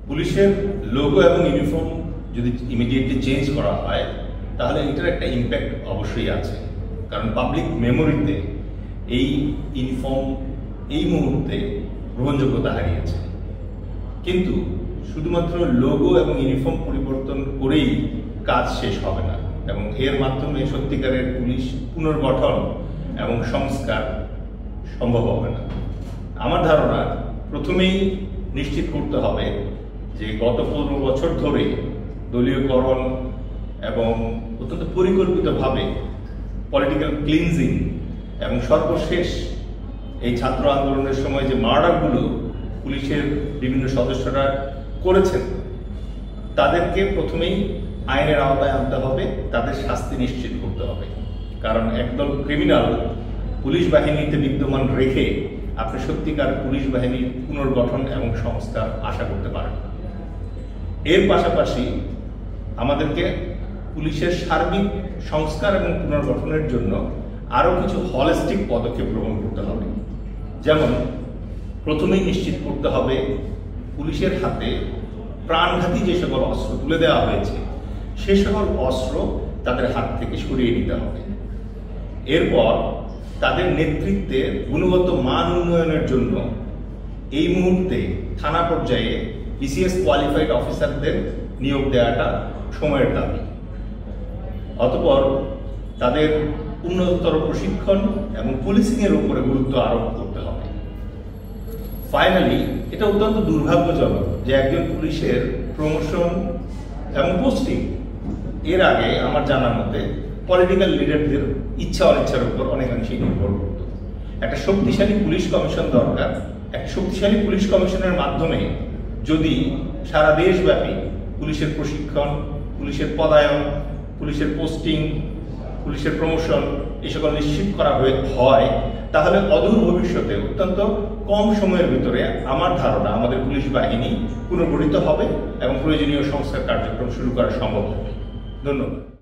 পুলিশের লোগো এবং ইউনিফর্ম যদি ইমিডিয়েটলি চেঞ্জ করা হয় তাহলে এটার একটা ইম্প্যাক্ট অবশ্যই আছে, কারণ পাবলিক মেমোরিতে এই ইউনিফর্ম এই মুহূর্তে গ্রহণযোগ্যতা হারিয়েছে। কিন্তু শুধুমাত্র লোগো এবং ইউনিফর্ম পরিবর্তন করেই কাজ শেষ হবে না এবং এর মাধ্যমে সত্যিকারের পুলিশ পুনর্গঠন এবং সংস্কার সম্ভব হবে না। আমার ধারণা প্রথমেই নিশ্চিত করতে হবে যে গত 15 বছর ধরে দলীয়করণ এবং অত্যন্ত পরিকল্পিতভাবে পলিটিক্যাল ক্লিনজিং এবং সর্বশেষ এই ছাত্র আন্দোলনের সময় যে মার্ডারগুলো পুলিশের বিভিন্ন সদস্যরা করেছেন তাদেরকে প্রথমেই আইনের আওতায় আনতে হবে, তাদের শাস্তি নিশ্চিত করতে হবে। কারণ একদল ক্রিমিনাল পুলিশ বাহিনীতে বিদ্যমান রেখে আপনি সত্যিকার পুলিশ বাহিনীর পুনর্গঠন এবং সংস্কার আশা করতে পারেন না। এর পাশাপাশি আমাদেরকে পুলিশের সার্বিক সংস্কার এবং পুনর্গঠনের জন্য আরও কিছু হলিস্টিক পদক্ষেপ গ্রহণ করতে হবে। যেমন প্রথমেই নিশ্চিত করতে হবে পুলিশের হাতে প্রাণঘাতী যে সকল অস্ত্র তুলে দেওয়া হয়েছে সে সকল অস্ত্র তাদের হাত থেকে সরিয়ে নিতে হবে। এরপর তাদের নেতৃত্বে গুণগত মান উন্নয়নের জন্য এই মুহূর্তে থানা পর্যায়ে বিসিএস কোয়ালিফাইড অফিসারদের নিয়োগ দেওয়াটা সময়ের দাবি। অতঃপর তাদের উন্নততর প্রশিক্ষণ এবং পুলিশিংয়ের উপরে গুরুত্ব আরোপ করতে হবে। ফাইনালি এটা অত্যন্ত দুর্ভাগ্যজনক যে একজন পুলিশের প্রমোশন এবং পোস্টিং এর আগে আমার জানার মতে পলিটিক্যাল লিডারদের ইচ্ছা অনিচ্ছার উপর অনেকাংশেই নির্ভর করত। একটা শক্তিশালী পুলিশ কমিশন দরকার। একটা শক্তিশালী পুলিশ কমিশনের মাধ্যমে যদি সারা দেশব্যাপী পুলিশের প্রশিক্ষণ, পুলিশের পদায়ন, পুলিশের পোস্টিং, পুলিশের প্রমোশন এই সকল নিশ্চিত করা হয় তাহলে অদূর ভবিষ্যতে অত্যন্ত কম সময়ের ভিতরে আমার ধারণা আমাদের পুলিশ বাহিনী পুনর্গঠিত হবে এবং প্রয়োজনীয় সংস্কার কার্যক্রম শুরু করা সম্ভব হবে। ধন্যবাদ।